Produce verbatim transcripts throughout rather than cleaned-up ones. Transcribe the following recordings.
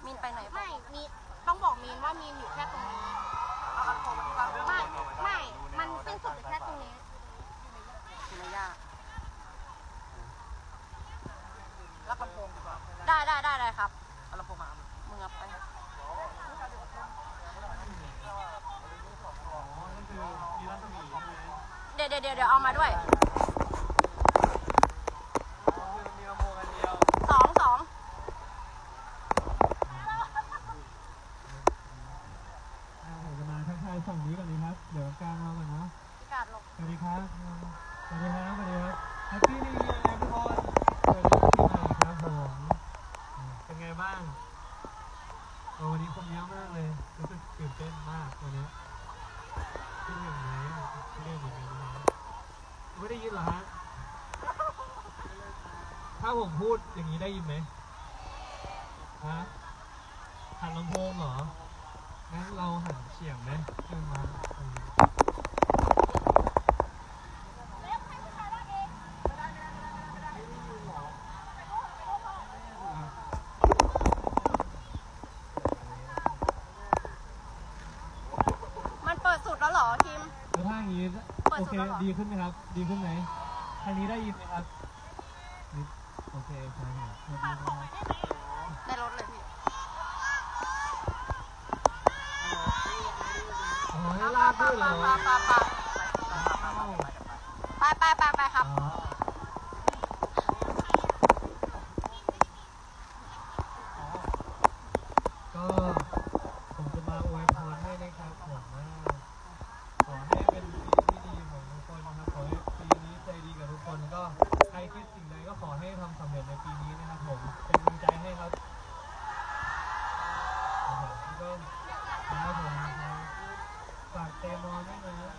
มีนไปไหนไม่มีต้องบอกมีนว่ามีนอยู่แค่ตรงนี้ไม่ไม่มันสิ้นสุดอยู่แค่ตรงนี้ไม่ยากรับลำโพงดีกว่าได้ได้ได้ได้ครับเอาลำโพงมามึงเอาไปเดี๋ยวเดี๋ยวเดี๋ยวเอามาด้วยสองสองผมจะมาทักทายฝั่งนี้ก่อนเลยครับเดี๋ยวกลางมาก่อนนะสวัสดีครับสวัสดีครับสวัสดีครับแฮปปี้นิวเยียร์ทุกคนสวัสดีปีใหม่ครับผมเป็นไงบ้างวันนี้คนเยอะมากเลยรู้สึกตื่นเต้นมากวันนี้ที่อย่างไรที่เรื่องอย่างนี้ไม่ได้ยินเหรอฮะถ้าผมพูดอย่างนี้ได้ยินไหมฮะหันลำโพงเหรองั้นเราหันเฉียงไหมขึ้นมามันเปิดสุดแล้วเหรอคิมแล้วถ้าอย่างนี้โอเคดีขึ้นไหมครับดีขึ้นไหมทางนี้ได้ยินไหมครับโอเคใช่ครับในรถเลยพี่อ๋อลากด้วยเหรอไปไปไปไปครับก็ผมจะมาอวยพรให้นะครับผมว่าขอให้เป็นปีที่ดีของทุกคนนะครับขอให้ปีนี้ใจดีกับทุกคนก็ใครคิดสิ่งใดก็ขอให้ทำสำเร็จในปีนี้นะครับผมเป็นกำลังใจให้ครับก็นะครับผมฝากเตมอนด้วยนะ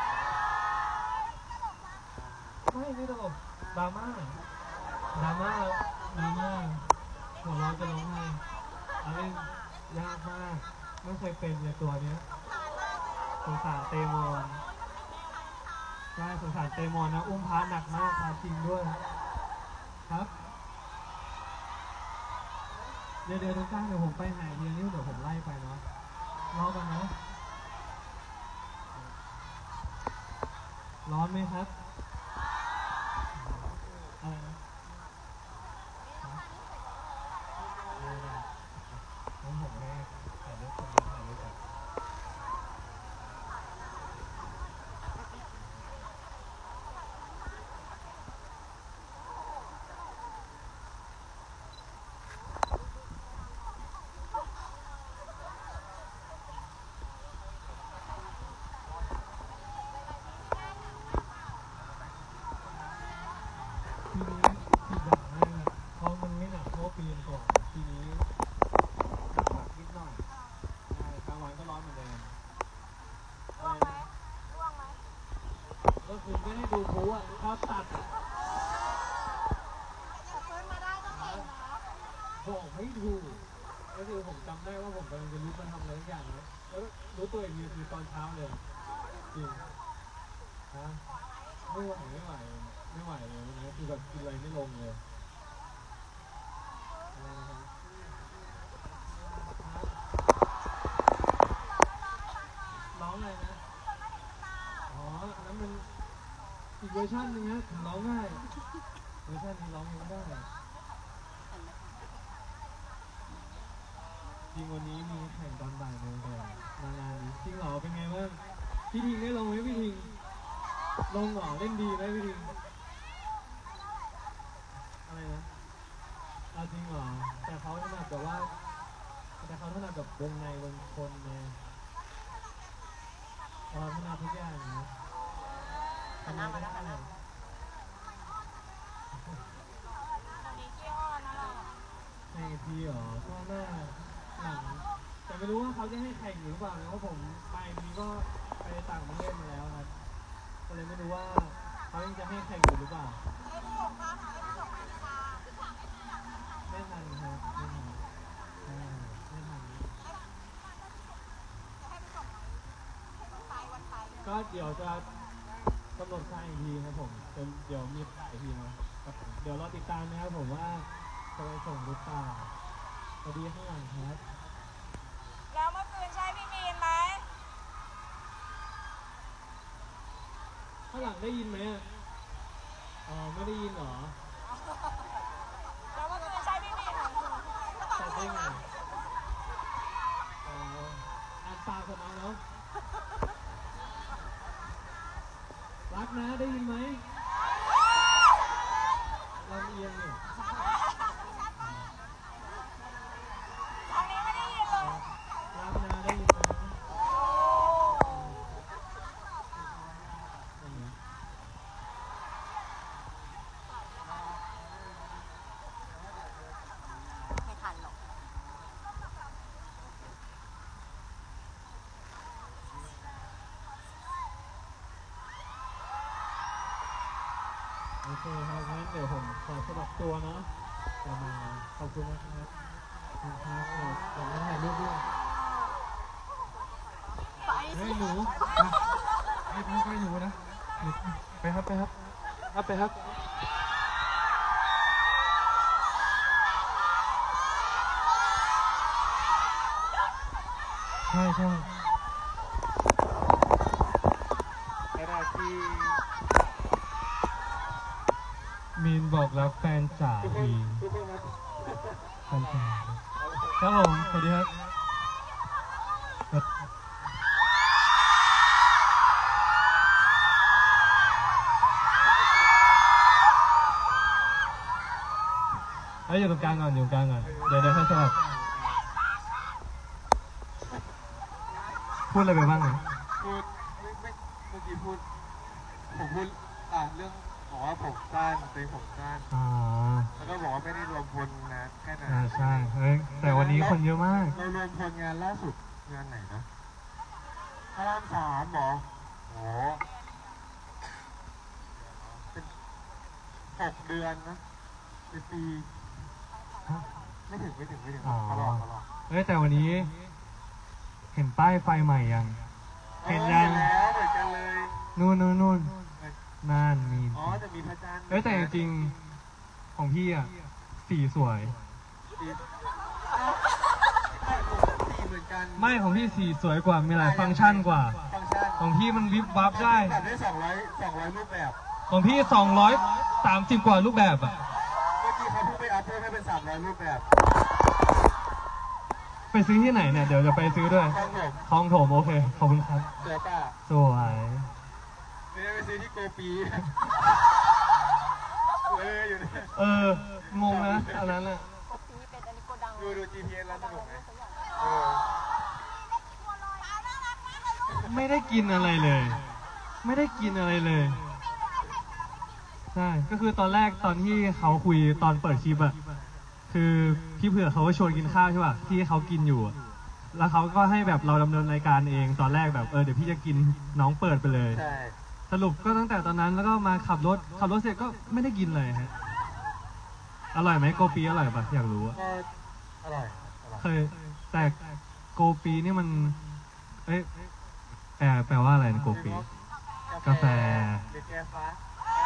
ไม่ไม่ตลกดราม่าดราม่าดราม่าหัวร้อนจะร้องไห้อะไรยากมากไม่เคยเป็นในตัวนี้สงสารเตมอนใช่สงสารเตมอนนะอุ้มพาหนักมากพาจริงด้วยครับเดี๋ยวเดี๋ยวทุกท่านเดี๋ยวผมไปหาเดียวนี้เดี๋ยวผมไล่ไปเนาะรอกันนะร้อนไหมครับอะไรนะงั้นผมให้ถ่ายรูปคนนี้ถ่ายรูปกันทีนี้ผิดหวังมากครับเพราะมันไม่หนักเท่าปีก่อนทีนี้หนักนิดหน่อยใช่กลางวันก็ร้อนเหมือนเดิมร่วงไหมร่วงไหมก็คือไม่ได้ดูโป๊ะเขาตัดบอกไม่ถูกก็คือผมจำได้ว่าผมกำลังจะลุกมาทำอะไรทุกอย่างนะแล้วรู้ตัวอีกทีคือตอนเช้าเลยจริงฮะไม่ไหวไม่ไหวไม่ไหวเลยวันนี้คือแบบกินอะไรไม่ลงเลยร้องอะไรนะอ๋ออันนั้นมันอีกเวอร์ชันนึงนะถึงร้องง่ายเวอร์ชันนี้ร้องไม่ได้จริงวันนี้มีแข่งตอนบ่ายโมงเลยมางานนี้จริงเหรอเป็นไงบ้างพี่ทิงได้ลงไหมพี่ทิงลงเหรอเล่นดีไหมพี่ทิงอะไรนะเอาจริงเหรอแต่เขาถนัดแบบว่าแต่เขาถนัดแบบวงในวงคนไงเราถนัดทุกอย่างนะทำอะไรก็ได้ในทีเหรอก็น่าหนังแต่ไม่รู้ว่าเขาจะให้แข่งหรือเปล่าเพราะผมไปนี้ก็ไปต่างประเทศมาแล้วครับก็เลยไม่รู้ว่าเขายังจะให้แข่งอยู่หรือเปล่าไม่ทันครับไม่ทันไม่ทันก็เดี๋ยวจะกำหนดค่ายอีกทีครับผมเดี๋ยวมีอีกทีนะครับเดี๋ยวรอติดตามนะครับผมว่าจะไปส่งหรือเปล่าสวัสดีข้างหลังครับแล้วเมื่อคืนใช่พี่มีนไหมข้างหลังได้ยินไหมอ่ะอ๋อไม่ได้ยินเหรอแล้วเมื่อคืนใช่พี่มีนของคุณแต่ได้ไงอ๋ออ่านปากผมเอาเนาะรักนะได้ยินไหมลำเอียงเนี่ยอันนี้ไม่ได้ยินเลยรักนะได้ยินไหมไม่ทันหรอกโอเคครับงั้นเดี๋ยวผมขอสมัครตัวเนาะจะมาขอบคุณนะครับขอบคุณครับเดี๋ยวผมจะถ่ายรูปด้วยไปเฮ้ยหนูไปไปไปหนูนะหนูไปครับไปครับครับไปครับใช่ใช่กระดาษที่มีนบอกรักแฟนจ๋ามีนแฟนจ๋าครับผมสวัสดีครับเอ้ยอยู่ตรงกลางก่อนอยู่ตรงกลางก่อนเดี๋ยวเดี๋ยวให้สลับพูดอะไรไปบ้างเนี่ยพูดไม่ไม่เมื่อกี้พูดผมพูดอ่ะเรื่องบอกว่าผมสั้นเป็นผมสั้นอ่าแล้วก็บอกว่าไม่ได้รวมพลนะแค่นั้นอ่าใช่เฮ้ยแต่วันนี้คนเยอะมากเรารวมพลงานล่าสุดงานไหนนะพระรามสามเหรอโอ้เป็นหกเดือนนะเป็นปีไม่ถึงไม่ถึงไม่ถึงอ๋อตลอดตลอดเฮ้ยแต่วันนี้ เห็นป้ายไฟใหม่ยัง เห็นยังแล้วเหมือนกันเลยนู่นนู่นนู่นนั่นมีอ๋อจะมีพระจันทร์เฮ้ยแต่จริงๆของพี่อ่ะสีสวยสีสีเหมือนกันไม่ของพี่สีสวยกว่ามีหลายฟังก์ชันกว่าฟังก์ชันของพี่มันวิบวับได้ตัดได้สองร้อยสองร้อยรูปแบบของพี่สองร้อยสามสิบกว่ารูปแบบอ่ะเมื่อกี้เขาเพิ่งไปอัพเพิ่มให้เป็นสามร้อยรูปแบบไปซื้อที่ไหนเนี่ยเดี๋ยวจะไปซื้อด้วยครับผมคลองถมโอเคขอบคุณครับเจอป่ะสวยไม่ได้ไปซื้อที่โกปีเอออยู่เนี่ยเอองงนะอันนั้นอ่ะกบปีเป็นอันนี้โกดังดูดู จี พี เอส แล้วสนุกไหมเออไม่ได้กินอะไรเลย ไม่ได้กินอะไรเลย ใช่ ก็คือตอนแรกตอนที่เขาคุยตอนเปิดคลิปอะคือพี่เผือกเขาก็ชวนกินข้าวใช่ป่ะที่เขากินอยู่อะแล้วเขาก็ให้แบบเราดำเนินรายการเองตอนแรกแบบเออเดี๋ยวพี่จะกินน้องเปิดไปเลยใช่สรุปก็ตั้งแต่ตอนนั้นแล้วก็มาขับรถขับรถเสร็จก็ไม่ได้กินเลยฮะอร่อยไหมโกปีอร่อยปะอยากรู้อะก็อร่อยอร่อยเคยแต่โกปีนี่มันเอ๊ะแปลแปลว่าอะไรนะโกปี กาแฟหรือแกฟ้า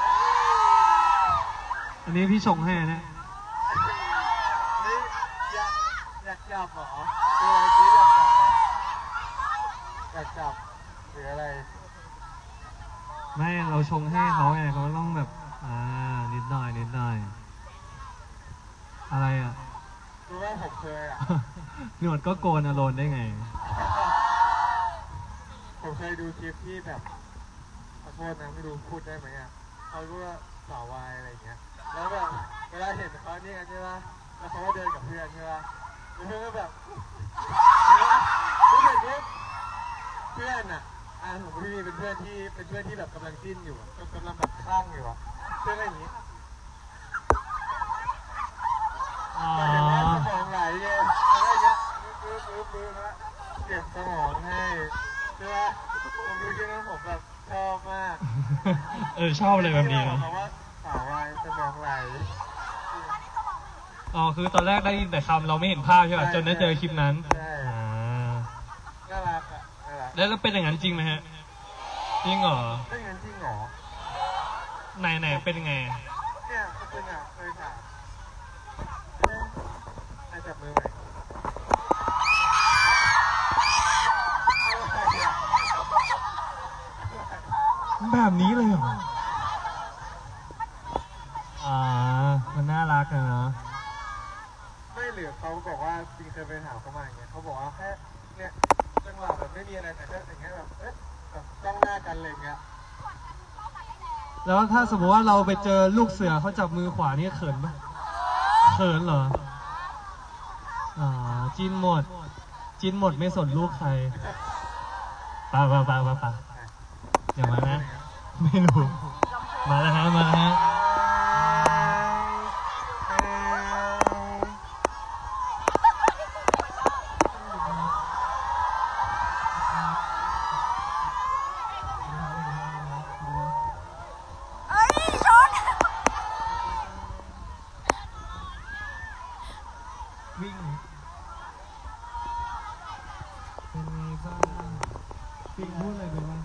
อันนี้พี่ชงให้นะนี่อยากอยากจับเหรอคืออะไรที่อยากจับเหรออยากจับหรืออะไรไม่เราชงให้เขาไงเขาต้องแบบอ่านิดหน่อยนิดหน่อยอะไรอ่ะรู้ว่าผมเคยอ่ะหนวดก็โกนอโลนได้ไงผมเคยดูคลิปที่แบบขอโทษนะไม่รู้พูดได้ไหมอ่ะเขาเรียกว่าสาววายอะไรอย่างเงี้ยแล้วแบบเวลาเห็นเขาเนี่ยใช่ปะแล้วเขาก็เดินกับเพื่อนใช่ปะแล้วเพื่อนก็แบบเพื่อนเพื่อนอ่ะอ่าผมพี่มีเป็นเพื่อนที่เป็นเพื่อนที่แบบกำลังจิ้นอยู่อะกำลังแบบคลั่งอยู่อ่ะเพื่อนอะไรอย่างงี้อ๋อหมายถึงว่าสมองไหลไงอะไรเงี้ยปื้อปื้อปื้อแล้วเก็บสมองให้ใช่ปะผมดูคลิปนั้นผมแบบชอบมากเออชอบเลยแบบนี้บอนะกเขาว่าสาววายสมองไหลอ๋อคือตอนแรกได้ยินแต่คำเราไม่เห็นภาพใช่ป่ะจนได้เจอคลิปนั้นใช่อ่าน่ารักอ่ะน่ารักแล้วแล้วเป็นอย่างนั้นจริงไหมฮะจริงเหรอไม่งั้นจริงเหรอไหนไหนเป็นยังไงเนี่ยคุณอ่ะเคยถามไอ้จับมือไหมอ่ามันน่ารักอะเนาะไม่เหลือเขาบอกว่าจริงเคยไปถามเขามาอย่างเงี้ยเขาบอกว่าแค่เนี่ยจังหวะแบบไม่มีอะไรแต่แค่อย่างเงี้ยแบบเอ๊ะแบบจ้องหน้ากันอะไรเงี้ยแล้วถ้าสมมติว่าเราไปเจอลูกเสือเขาจับมือขวานี่เขินปะเขินเหรออ่าจินหมดจินหมดไม่สนลูกใครปะปะปะปะปะอย่ามานะไม่รู้มาแล้วฮะมาแล้วฮะเอ้ยชนวิ่งเป็นไงบ้างปิงพูดอะไรไปบ้าง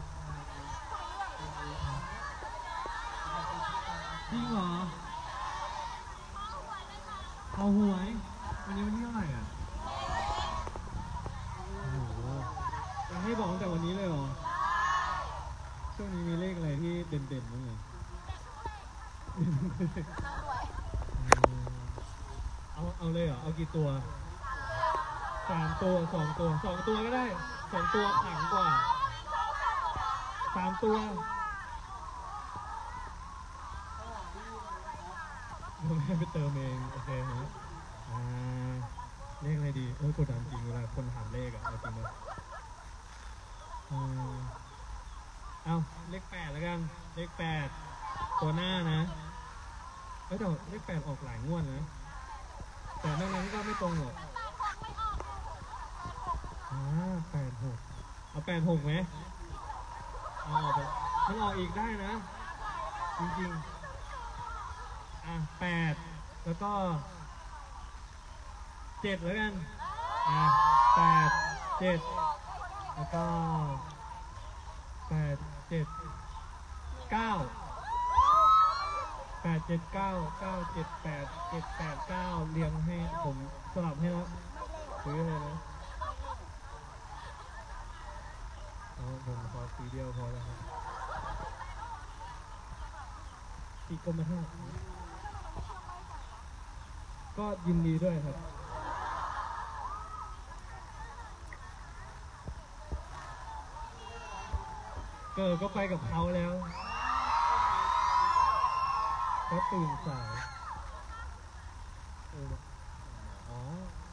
จริงเหรอเอาหวยวันนี้วันที่เท่าไหร่อ่ะโอ้โหจะให้บอกตั้งแต่วันนี้เลยเหรอช่วงนี้มีเลขอะไรที่เด่นๆบ้างเลยเอาเอาเลยเหรอเอากี่ตัวสามตัวสองตัวสองตัวก็ได้สองตัวขังกว่าสามตัวเราไม่ไปเติมเองโอเคฮะอ่าเลขอะไรดีโอ้ยกดดันจริงเวลาคนถามเลขอะเอาจริงเลยอืมเอาเลขแปดแล้วกันเลขแปดตัวหน้านะเอ้ยแต่เลขแปดออกหลายงวดนะแต่นอกนั้นก็ไม่ตรงหรอกอ่าแปดหกเอาแปดหกไหมเอาออกไปมันออกอีกได้นะจริงๆอ่ะแปดแล้วก็เจ็ดแล้วกันอ่ะแปดเจ็ดแล้วก็แปดเจ็ดเก้าแปดเจ็ดเก้าเก้าเจ็ดแปดเจ็ดแปดเก้าเรียงให้ผมสลับให้แล้วซื้อเลยนะเอาผมขอสีเดียวพอแล้วครับอีกกรมธาตุก็ยินดีด้วยครับเกิดก็ไปกับเขาแล้วก็ตื่นสายเอออ๋อ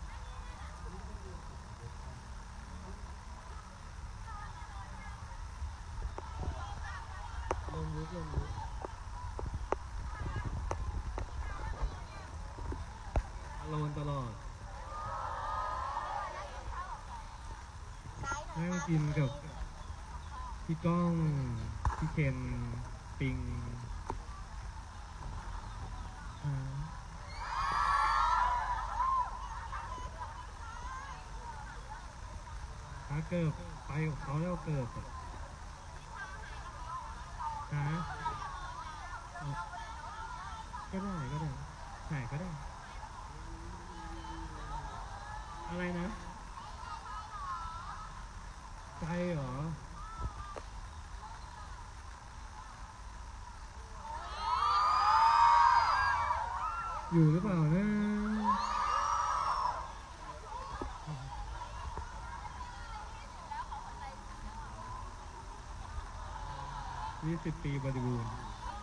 ลงยุคลงยุคอารมณ์ตลอดนั่งกินกับพี่ก้องพี่เคนปิงถ้าเกิดไปกับเขาแล้วเกิดฮะก็ได้ก็ได้ถ่ายก็ได้อะไรนะใจเหรออยู่หรือเปล่านะยี่สิบปีบริบูรณ์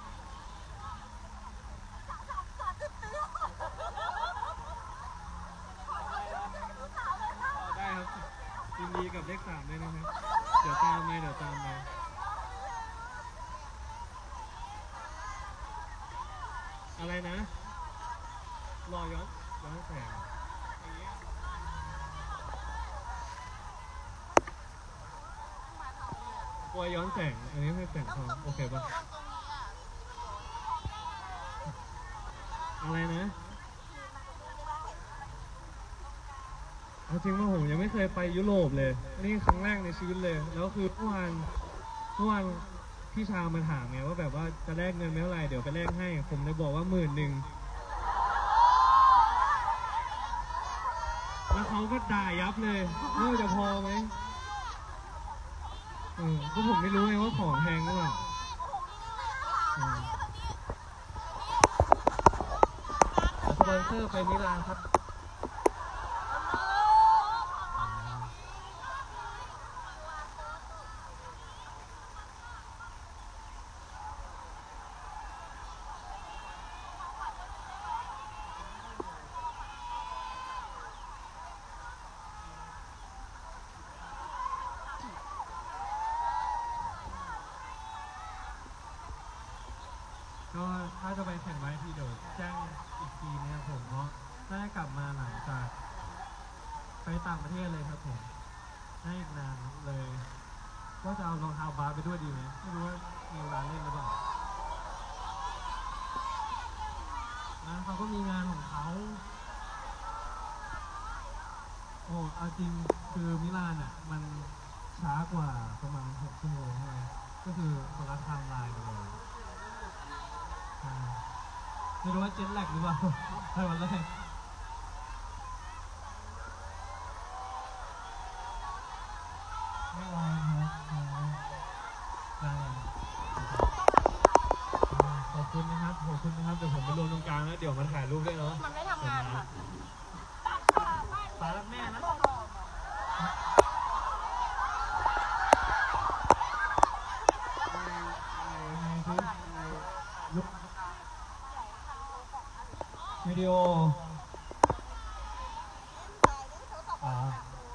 ได้ครับยินดีกับเลขสามด้วยนะครับเดี๋ยวตามไปเดี๋ยวตามไปอะไรนะรอย้อนย้อนแสงกลัวย้อนแสงอันนี้ไม่แสงทองโอเคป่ะอะไรนะเอาจริงว่าผมยังไม่เคยไปยุโรปเลยนี่ครั้งแรกในชีวิตเลยแล้วคือเมื่อวานเมื่อวานพี่ชาวมาถามไงว่าแบบว่าจะแลกเงินเท่าไหร่เดี๋ยวไปแลกให้ผมเลยบอกว่าหมื่นหนึ่งแล้วเขาก็ด่ายับเลยว่าจะพอไหมเออก็ผมไม่รู้ไงว่าของแพงหรือเปล่าอนเซอร์ไปมิลานครับก็ถ้าจะไปแข่งไว้ที่เดี๋ยวแจ้งอีกทีนะครับผมเพราะน่าจะกลับมาหลังจากไปต่างประเทศเลยครับผมน่าอีกนานเลยว่าจะเอารองเท้าบาสไปด้วยดีไหมไม่รู้ว่ามีเวลาเล่นหรือเปล่านะเขาก็มีงานของเขาโอ้เอาจริงคือมิลานอ่ะมันช้ากว่าประมาณหกชั่วโมงใช่ไหมก็คือคนละไทม์ไลน์กันเลยไม่รู้ว่าเจ็ตแลกหรือเปล่าไปวันแรกไม่ไหวครับได้ขอบคุณนะครับขอบคุณนะครับเดี๋ยวผมไปรวมตรงกลางแล้วเดี๋ยวมาถ่ายรูปด้วยเนาะมันไม่ทำงานค่ะป้ารักแม่นะวิดีโออ่า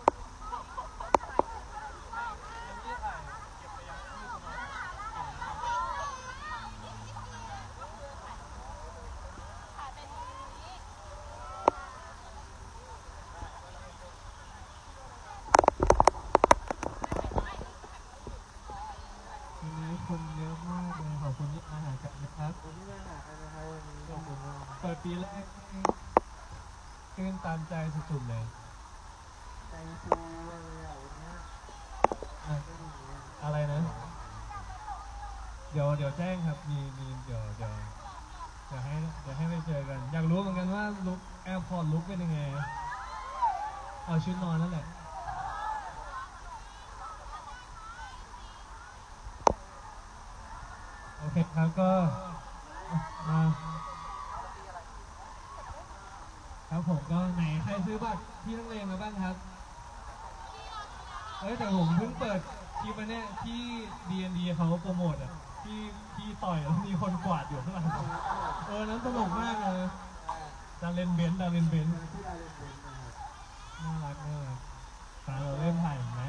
วันนี้คนเยอะมากเลยขอบคุณที่มาหากันนะครับขอบคุณที่มาหากันนะครับวันนี้ขอบคุณมากเปิดปีแรกตื่นตามใจสุดๆเลยใจฟูเลยอ่ะวันนี้อะไรนะเดี๋ยวเดี๋ยวแจ้งครับมีมีเดี๋ยวเดี๋ยวเดี๋ยวให้เดี๋ยวให้ไปเจอกันอยากรู้เหมือนกันว่าลุคแอร์พอร์ตลุคเป็นยังไงเอาชุดนอนนั่นแหละโอเคครับก็มาครับผมก็ไหนใครซื้อบัตรที่นักเรียนมาบ้างครับเอ้ยแต่ผมเพิ่งเปิดคลิปอันเนี้ยที่ ดี เอ็น ดี เขาโปรโมทอ่ะที่ที่ต่อยแล้วมีคนกวาดอยู่ข้างหลังเออนั้นตลกมากเลยดาเลนเบนดาเลนเบนน่ารักน่ารักตาเราเริ่มถ่ายไหม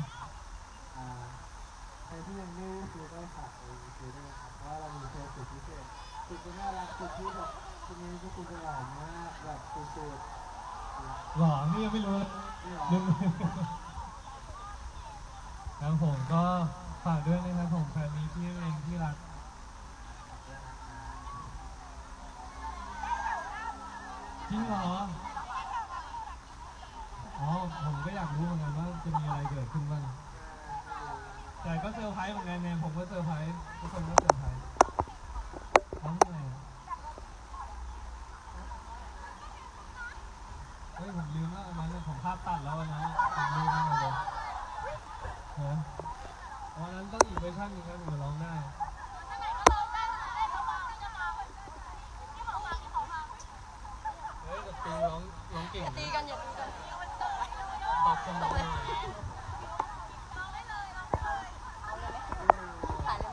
ใครที่ยังไม่ซื้อได้ฝากไปซื้อด้วยครับเพราะเรามีโชว์สุดพิเศษสุดที่น่ารักสุดที่แบบทีนี้ทุกคนจะหล่อมากแบบสุดๆหล่อนี่ยังไม่รู้เลยแล้วผมก็ฝากด้วยนะครับผมแฟนนี้ที่เองที่รักจริงเหรออ๋อผมก็อยากรู้เหมือนกันว่าจะมีอะไรเกิดขึ้นบ้างแต่ก็เซอร์ไพรส์เหมือนกันเนี่ยผมก็เซอร์ไพรส์ทุกคนก็เซอร์ไพรส์ทั้งไงเฮ้ยผมลืมแล้วอันนั้นผมภาพตัดแล้วนะผมลืมไปเลยฮะวันนั้นต้องอีกเวอร์ชันนึงครับถึงจะร้องได้เฮ้ยแต่ปีร้องร้องเก่งตีกันอย่าตีกันตอบคนร้องได้ถ่ายเลยไหม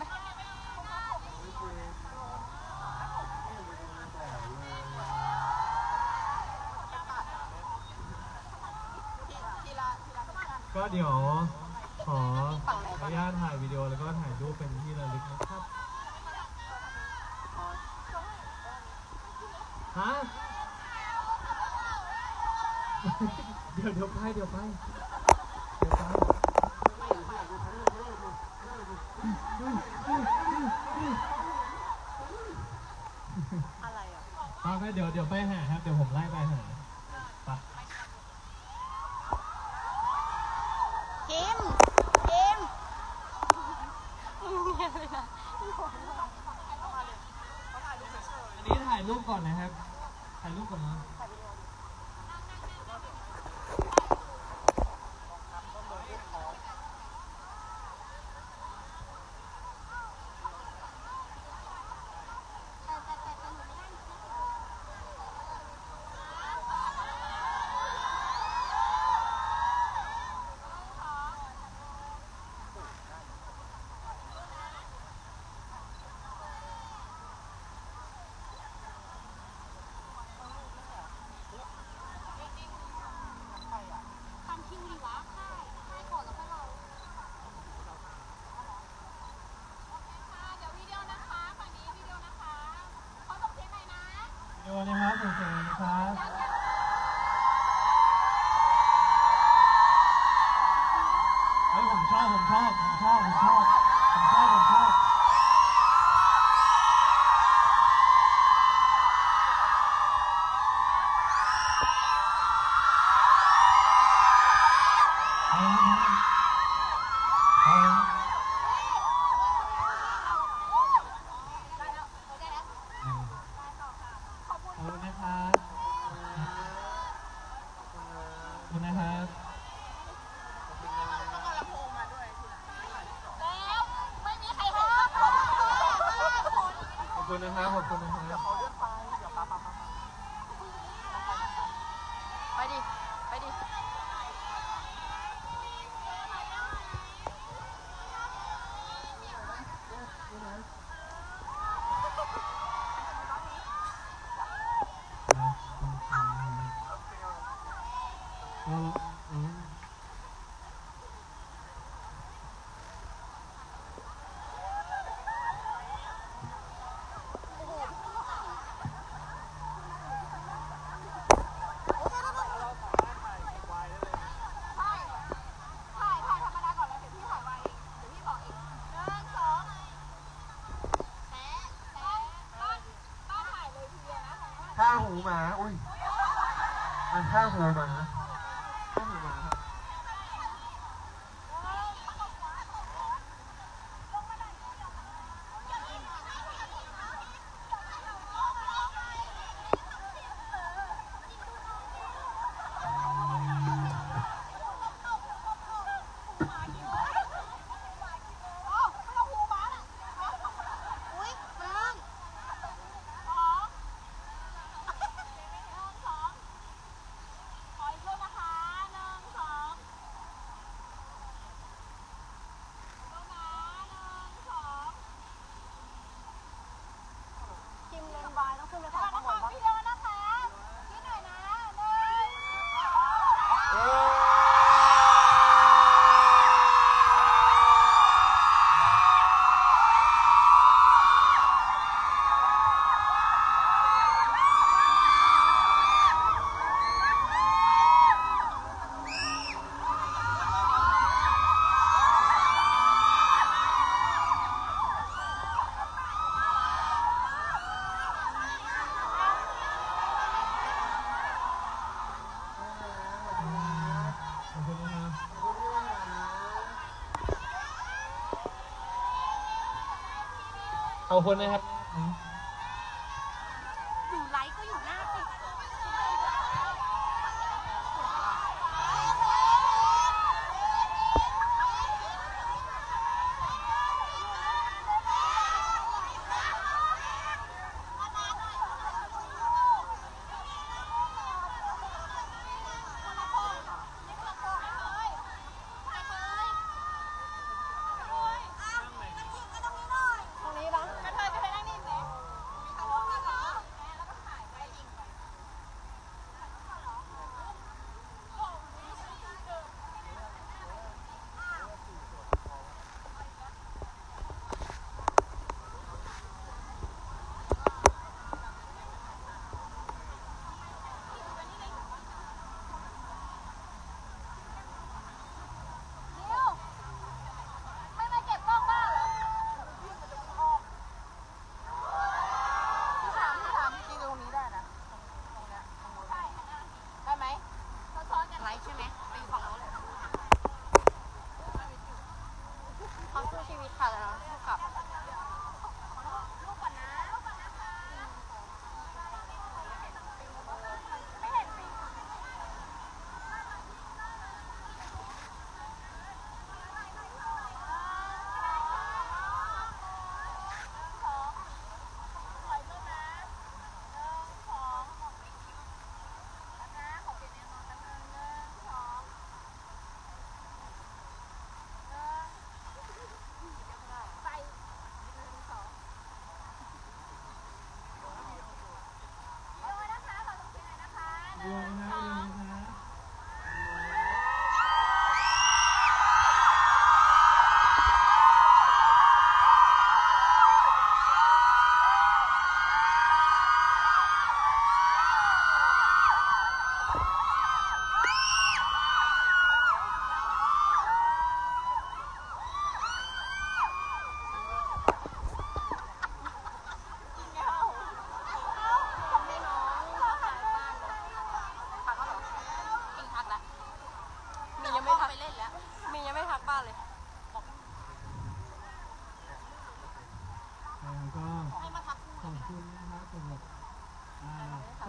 ก็เดี๋ยวขออนุญาตถ่ายวิดีโอแล้วก็ถ่ายรูปเป็นที่ระลึกนะครับฮะเดี๋ยวเดี๋ยวไปเดี๋ยวไปเดี๋ยวไปอะไรอ่ะเอาไปเดี๋ยวเดี๋ยวไปหาครับเดี๋ยวผมไล่ไปหาไปคิมคิมเนี่ยเลยนะอันนี้ถ่ายรูปก่อนนะครับถ่ายรูปก่อนนะโยนนะครับส่งเสียงนะครับเฮ้ยผมชอบผมชอบผมชอบผมชอบผมชอบผมชอบขอบคุณนะครับขอบคุณนะครับไปดิ ไปดิท่าหูหมาอุ้ยมันท่าหูหมาท่าหูหมาขอบคุณนะครับอยู่ไลฟ์ก็อยู่หน้าติด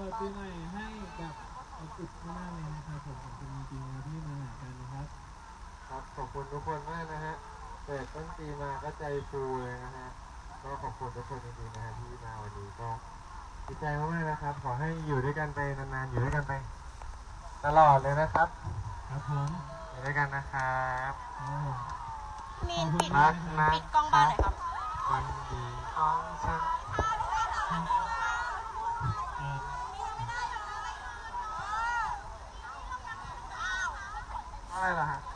ปิดปีใหม่ให้แบบอบอุ่นมากเลยนะครับผมขอบคุณจริงๆนะที่มาหากันนะครับครับขอบคุณทุกคนมากนะฮะเปิดต้นปีมาก็ใจฟูเลยนะฮะก็ขอบคุณทุกคนจริงๆนะฮะที่มาวันนี้ก็ดีใจมากๆนะครับขอให้อยู่ด้วยกันไปนานๆอยู่ด้วยกันไปตลอดเลยนะครับครับผมอยู่ด้วยกันนะครับมีนปิดรักนะปิดกล้องบ้านหน่อยครับคนดีของฉันอ่าอะไรล่ะฮะ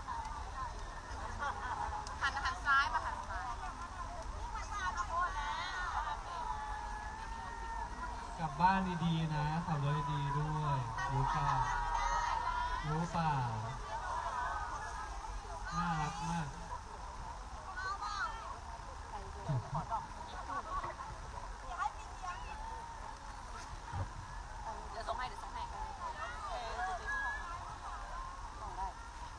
หันหันซ้ายมาหันซ้ายกลับบ้านดีๆนะขับรถดีๆด้วยรู้เปล่ารู้เปล่าน่ารักมากเดี๋ยวส่งให้เดี๋ยวส่งให้เออจุดนี้ส่งได้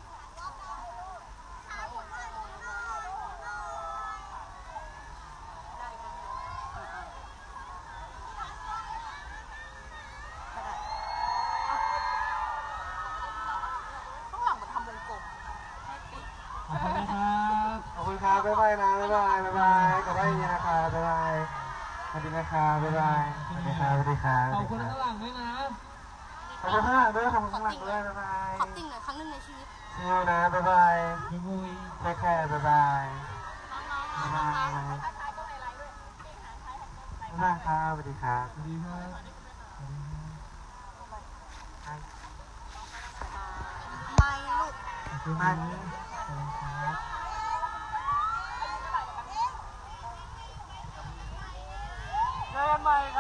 ข้างหลังมันทำวงกลมให้ปิ๊กขอบคุณนะครับขอบคุณครับบ๊ายบายนะบ๊ายบายบ๊ายบายกลับบ้านดีนะครับบ๊ายบายสวัสดีนะครับบ๊ายบายสวัสดีครับสวัสดีครับขอบคุณข้างหลังด้วยนะขอบคุณข้างหลังด้วยขอบคุณข้างหลังด้วยบ๊ายบายขอติ่งหน่อยครั้งหนึ่งในชีวิตเที่ยวนะบ๊ายบายยุ้ยแค่แค่บ๊ายบายน้องๆน้บ๊ายองบายๆบ๊ายบายครับสวัสดีครับสวัสดีครับไม่ลูกขอบคุณนะขอบคุณครับเจอกันใหม่ค